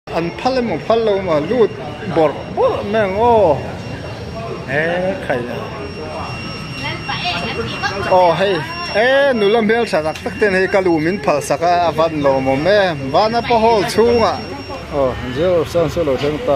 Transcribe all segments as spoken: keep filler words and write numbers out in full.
An phale mo phalo ma lut bor bor meng o e khai o hey e nulam bel sarak tak ten he kalumin phal saka avan lo mo me wana pa hol chunga o zero san solo theng ta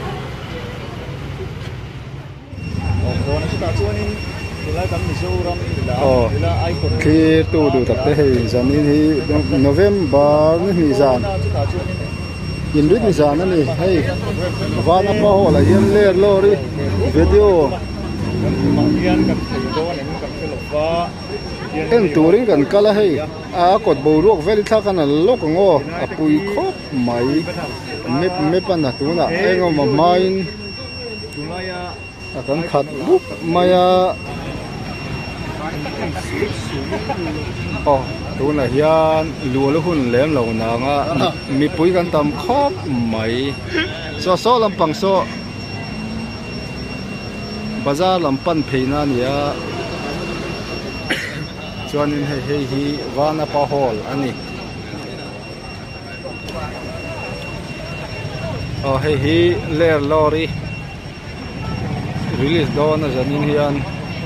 o khi tu du tak te he zanin hi November ni zan in rit ni zan ani hey wana pa hol a yen ler lo ri video en turing kan kala hei a kot bo ruak veli tha kan lok ngo a pui khop mai mep mepa na tu na engo ma main a kan khat lup maya o tu na hian lu lu hun lem lo na nga mi pui kan tam khop mai so so lam pang so bazar lam pan pheina nia chuanin hei hei hi wana pa hall ani o hei hi ler lori release don a zanin hian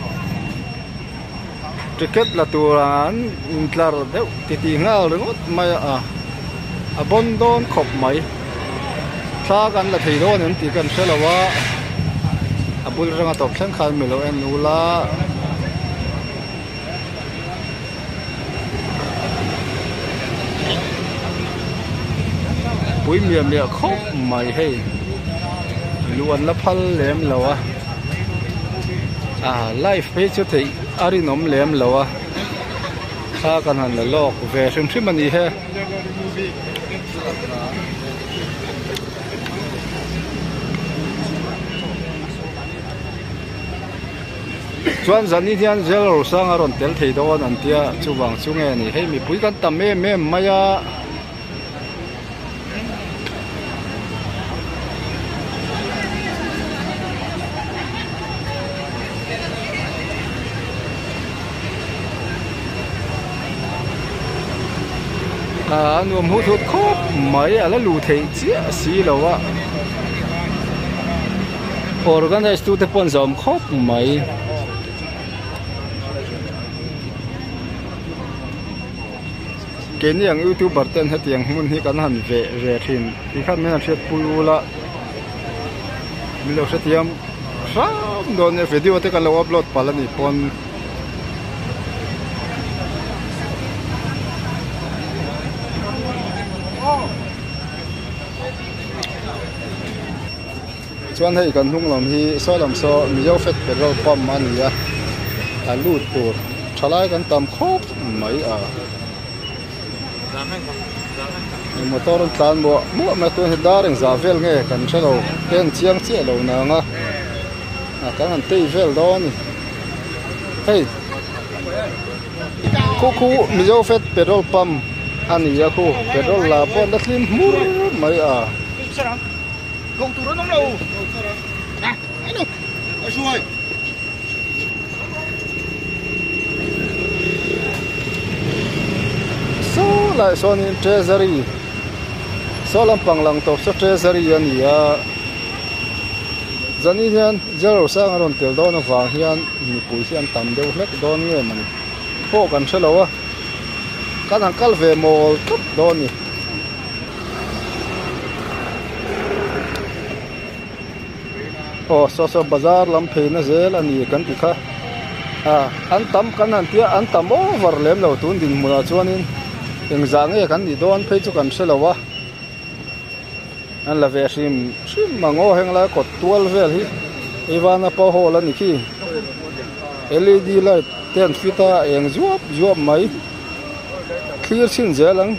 ticket la turan intlar deuh titi ngal ringot mai a a bon don khop mai thla kan la thei don an ti kan selawa abul ranga top thlang khal milo en nula pui miam le khop mai hei luan la phal lem lawa a life page chu thei ari nom lem lawa kha kan han la lok ve shim shim ani he chuan zani hian zero sang aron tel thei don an tia chuwang chunge ni hei mi pui kan tam me me maya à nuông hút hút khóc mấy à là lù thầy chia xí lâu á organize tu te pon zom khóc mấy cái này ang YouTuber tên hết tiếng muốn hi kan han về về thìn thì khác mình sẽ pulu la mình lâu sẽ tiêm sao đón video te kan lâu upload pala ni pon chuan hei kan hnung lam hi so lam so mizo fet petrol pump ania a lut tur thalai kan tam khop mai a motor an tlan bo mo ma tu hedaring za vel nge kan chalo ten chiang che lo na nga a kan an tei vel do ni hei khu khu mizo fet petrol pump ania khu petrol la pon da tlim mur mai a công tụ nó đâu nè anh đâu ở xuôi số lại số nên treasury số làm bằng lòng top số treasury anh ya dân hiền zero sang aron tel đó nó vàng hiền mi pui hiền tam đều hết don nghe mà phố cần sẽ lâu á các thằng cal về mall cấp don nhỉ oh so so bazar lam pheina zel ani kan ti kha à an tam kan an tia an tam over lem lo tun din mula chuanin eng zang e kan ni don phei chu kan selawa an la ve sim sim mango heng la ko tual vel hi ivana pa hol ani ki L E D light ten fita eng zuap zuap mai clear sin zelang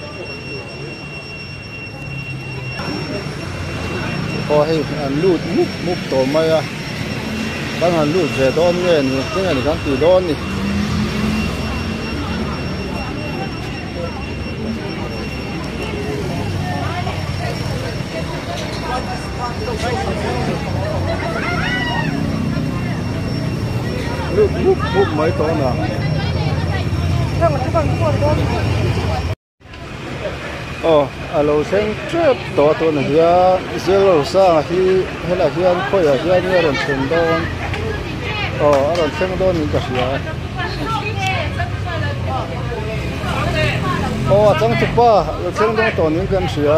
oh hey an lut mup mup to maya kan han lut ve don nge ni cái này kan ti don ni lut mup mup mai to na oh alo seng trip to to na hian zero sa hi hela hian khoi a hian ni ron chen don oh aron seng don ni ka hia oh chang tu pa lo seng don to ni kan hia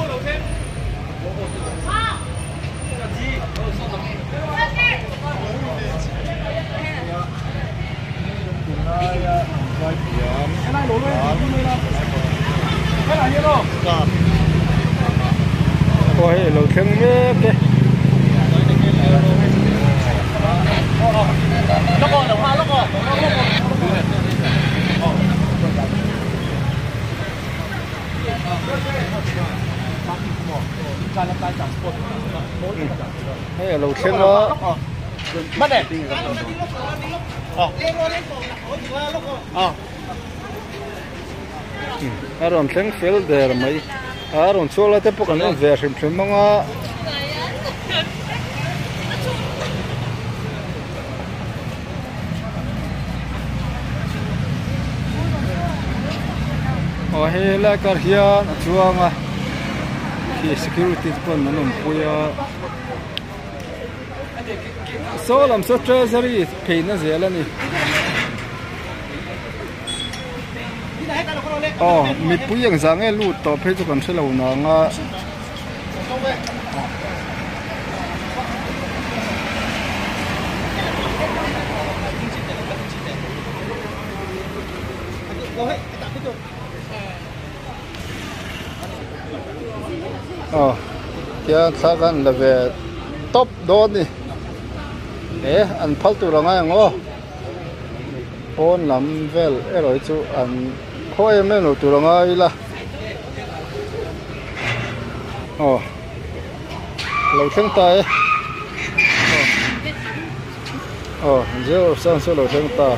ôi lẩu thang mép đấy lóc rồi lóc hoa lóc rồi hay lẩu thang đó bắt này ờ ờ aron thang fel der mai aron chola te pokan en ver sim sim manga oh he la kar hian chuanga ki security pon manum puya so lam so treasury peina zelani oh mi puyang zang e lu to phe chu kan thelo na nga oh kia thagan leve top do ni eh an phal tu ranga ngo pon lam vel eroi chu an khoi me no tu ranga ila oh lo thang tai oh zero sang so lo thang ta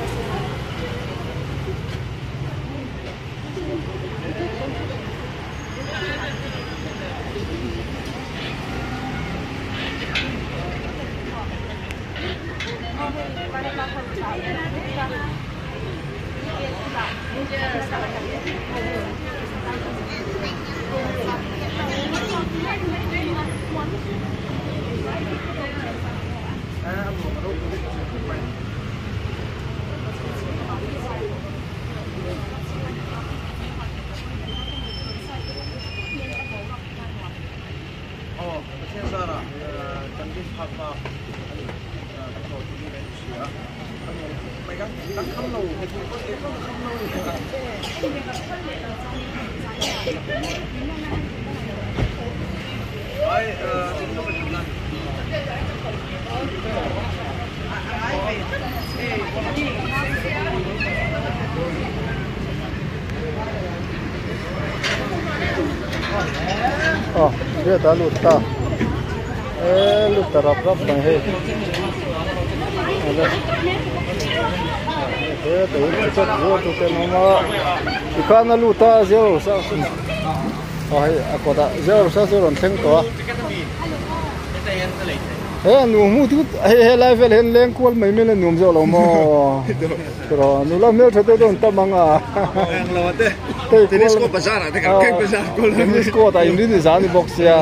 oh dia ta lut ta eh lut ta rap rap bang he ada eh tu chat zo tu ke no ma ikana lut ta zero sa oh he akoda zero sa zero theng to eh nu mu tu he he level hen leng kwal mai me le num zo lo mo ro nu la me thate don ta manga ang lawate tenis ko bazar ate ka kek bazar ko tenis ko ta indi ni zani box ya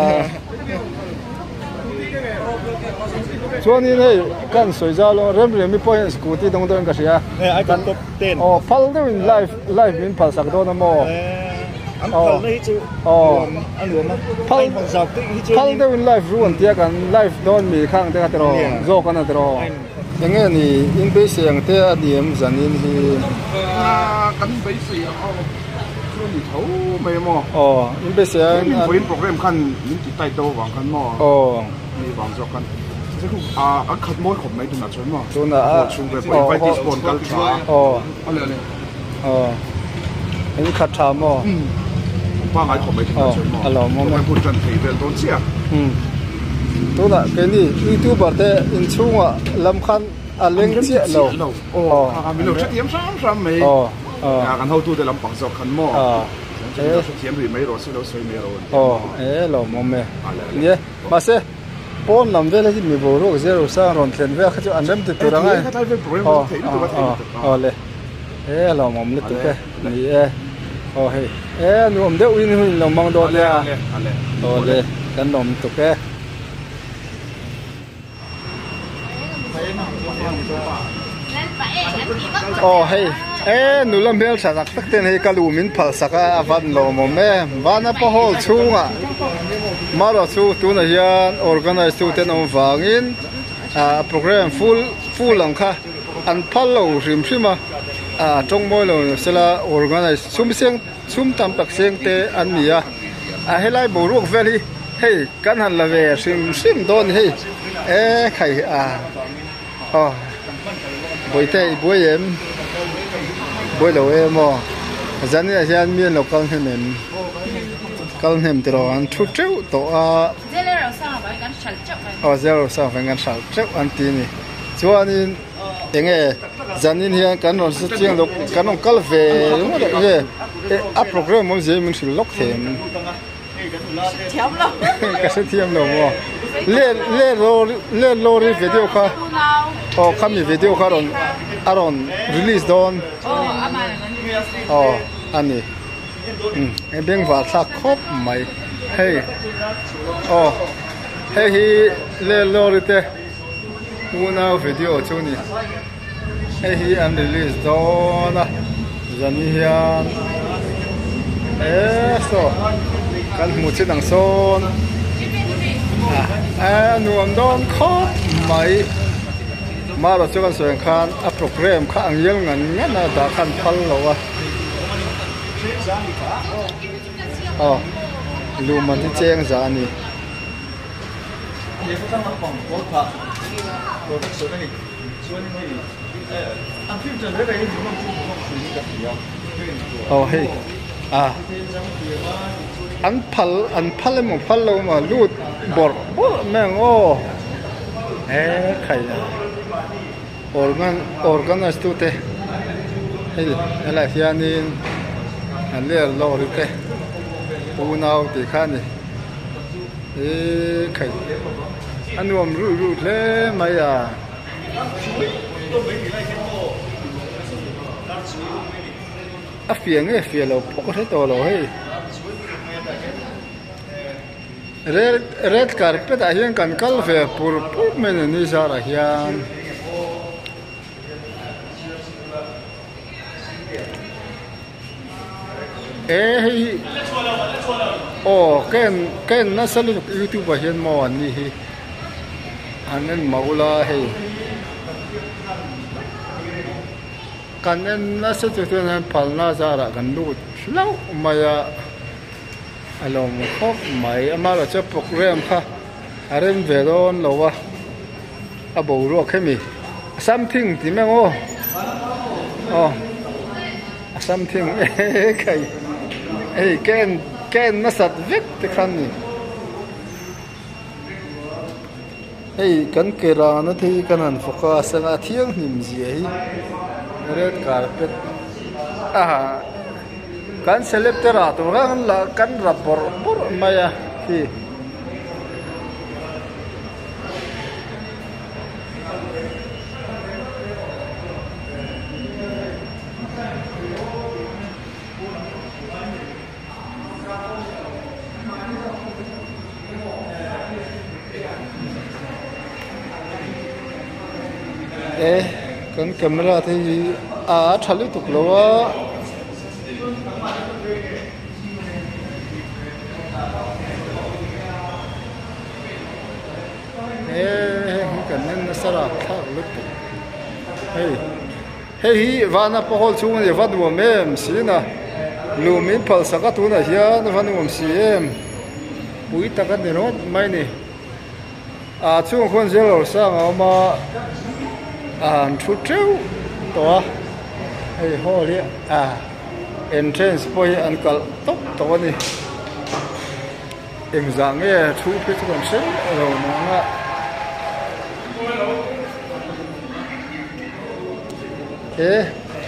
chuan in hei kan soiza lo rem rem mi point scooty dong dong ka sia eh ai kan top ten oh phal de in live live in phal sak do na mo an phal nei chu oh an lu ma phal phal sak ti hi chu phal de in live ruan tia kan live don mi khang te ka tro zo kan na tro yang ni in be siang te a diem zanin hi a kan bei si a chu ni thau mai mo oh in be siang in point program kan nin ti tai do wang kan mo oh ni wang zo kan a a khat moi khop mai tu na chon mo tu na a chung be poi vai dis bon kal cha oh ale ale oh anh khát thà mò ba ngai khop mai tu na chon mo alo mo mai put tan thei vel don chia hm tu na cái ni youtuber te in chunga lam khan a leng chia lo oh a mi lo chet yam sam sam mai oh à kan hau tu de lam pang zo kan mo à eh tiam ri mai ro si lo soi mai ro oh eh lo mo me ye ma se pon lam vela ji mi bo ro zero sa ron tlen ve kha chu an rem tu tu ra ngai oh oh le eh lo mo le tu ke ni e oh hey eh nuam deuh in hui lo mang dot le a to le kan nom tu ke oh hey eh nu lam bel sa tak tak ten he kalumin phal saka avan lo mo me wana po hol chunga maro chu tu na hian organize tu ten om wangin a program full full ang kha an phal lo rim rima a tong moi lo sela organize sum seng sum tam tak seng te an nia a helai boruk veli hey kan han la ve sim sim don hey eh khai a oh boi te boi em boi lo em mo zan ni hian mien lo kal hem kal hem te ro an thu treu to a zero sa ba kan sal chau oh zero sa ba kan sal chau an ti ni chuanin enge zanin hian kan ron se chiang lo kan ong kal ve mo da ye a program mo je min sil lok them thiam lo ka se thiam lo mo le le lo le lo ri video kha oh khami video kha ron aron release don oh ama oh ani hm e beng wa tha khop mai hey oh hey hi le lo ri te una video chu ni hey hi am release don a zani hian eh so kan mu chi dang son à nuông don khóc mấy mà là cho con sợi khan a program kha ang yel ngan ngan na da khan phal lo wa oh lu man ti cheng za ni oh hey à anh phal anh phal một phal lâu mà lút bọt bọt mang ô ê khai organ organ là stu te hey là hiền nên anh lấy lâu rồi te u nào thì khăn đi ê khai anh nuông ru ru thế mày à à phiền ấy phiền lâu có thể to lâu hey red red carpet a hian kan kal ve pur pur men ni zara hian eh oh ken ken na salu youtube hian mo an ni hi anen maula hey kanen na se tu na palna zara kan lut lau maya alom khop mai ama la che program kha arem veron lowa abo ro khemi something ti meng o oh something kai ei ken ken na sat vek te khan ni ei kan kera na thi kan an focus na thiang nim ji hi red carpet ah kan selectora tu kan la kan rapor por maya hi eh kan camera thì à thali tuk lawa eh kan nen sara thak lut hey hey hi vana pohol chung ni vadwo mem sina lumin phal saka tu na hian vanum sim pui taka ni rot mai ni a chung khon zelo sang ama an thu treu to hey holi a entrance poi an kal tok to ni em zang e thu pe tu kan se ro na nga eh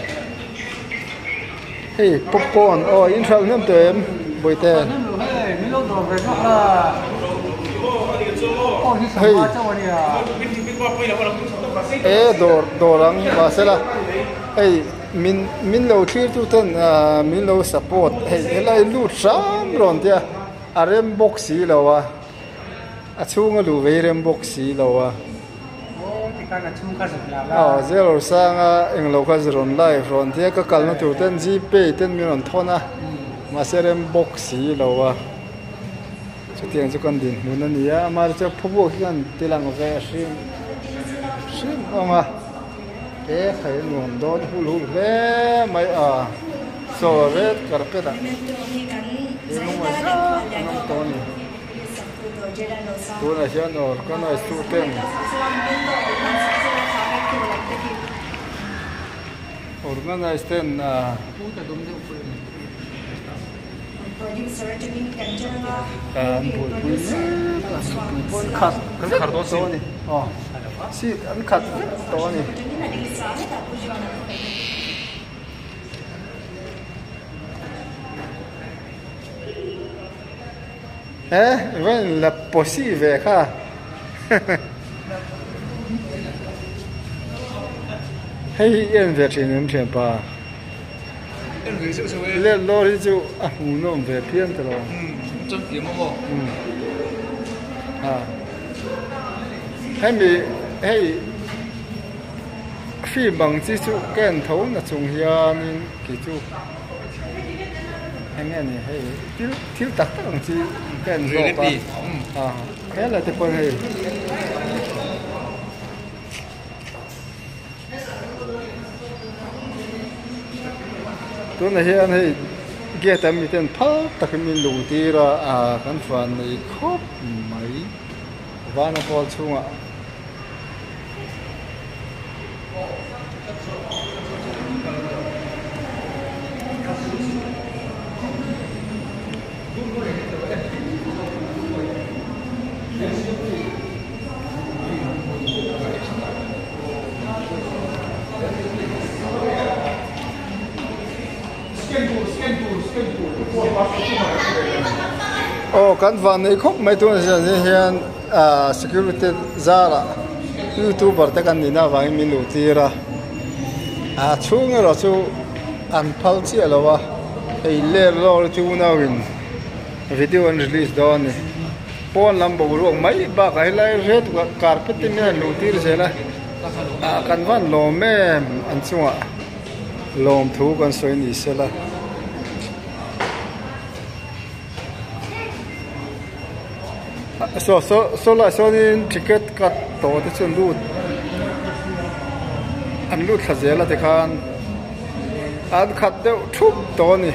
hey popcorn oh in thal nam tem boi te hey eh dor dorang ba sela hey min min lo thlir tu tan min lo support hei helai lu sam ron tia a rem box si lo wa a chunga lu ve rem box si lo wa oh zero sanga eng lo kha zron lai ron tia ka kalna tu tan gp tan mi ron thona ma serem box si lo wa chu tiang chu kan din mun ania mar cha phubo kan tilang ve shim shim anga e khai nuam don hul hul ve mai a so red carpeta e no ma sa no toni tu na sia no kana stu tem organized ten kan bul pui pun khat kan khar do so ni oh si an khat to ni eh ven la possible kha hey en ve chin nem chen pa le lo ri chu a hu nom ve pian to lo ừ chân kiếm không ừ à hay mi hay phi bằng chi chu ken thấu là chung hian in ki chu hay nghe này hay thiếu thiếu tắc tắc chi ken zo pa à cái là cái con hay tôi này hiện hay ghé tầm mi tên phá tắc min lù tì ra à căn phần này khóc mấy và nó có chung ạ oh kan van nei khop mai tu hian hian a security zara youtuber ta kan nina wai min lu tira a chung ro chu an phal chi alawa ei le ro chu na win video an release do ni pon lam bo ro mai ba kai lai red carpet ni lu tir zela a kan van lo me an chunga lom thu kan soi ni sela so so so la so in ticket kat to te chun lut an lut khazela te khan ad khat de thup to ni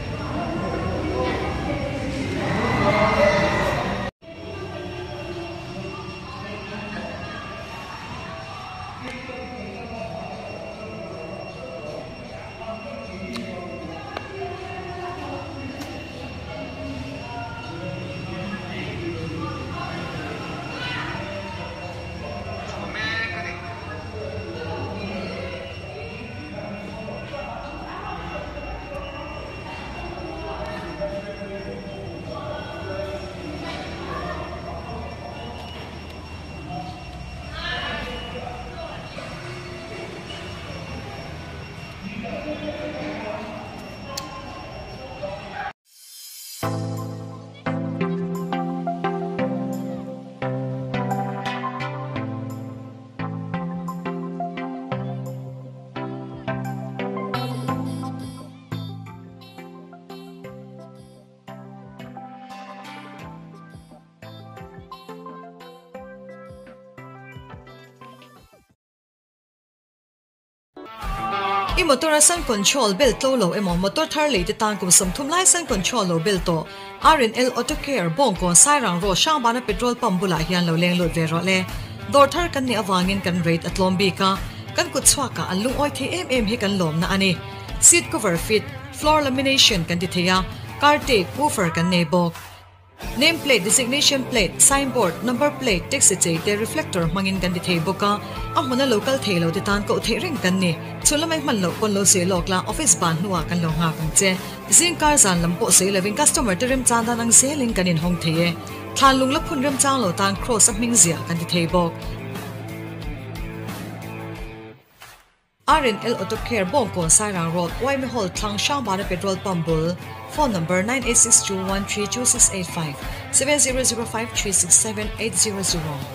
I motor sun control belt to lo emo motor thar le tan kum som thum lai sun control lo belt to R N L auto care bong ko sai rang ro shang bana petrol pump bula hian lo leng lo ve ro le dor thar kan ni awangin kan rate atlom bi ka kan kut chwa ka alung oi the em em hi kan lom na ani seat cover fit floor lamination kan ti theya car tape woofer kan nei bok name plate designation plate signboard number plate text te reflector mangin kan di thei boka amuna local thelo de tan ko the ring kan ni chulamai man lo kon lo se lokla office ban nuwa kan lo nga kan che zing car zan lampo se loving customer terim chan dan ang selling kan in hong theye thalung la phun ram chang lo tan cross aming zia kan di thei bok R N L Auto Care Bongkon Sairang Road Waime Hall Thlang Shambana Petrol Pump Bull phone number nine eight six two one three two six eight five seven zero zero five three six seven eight zero zero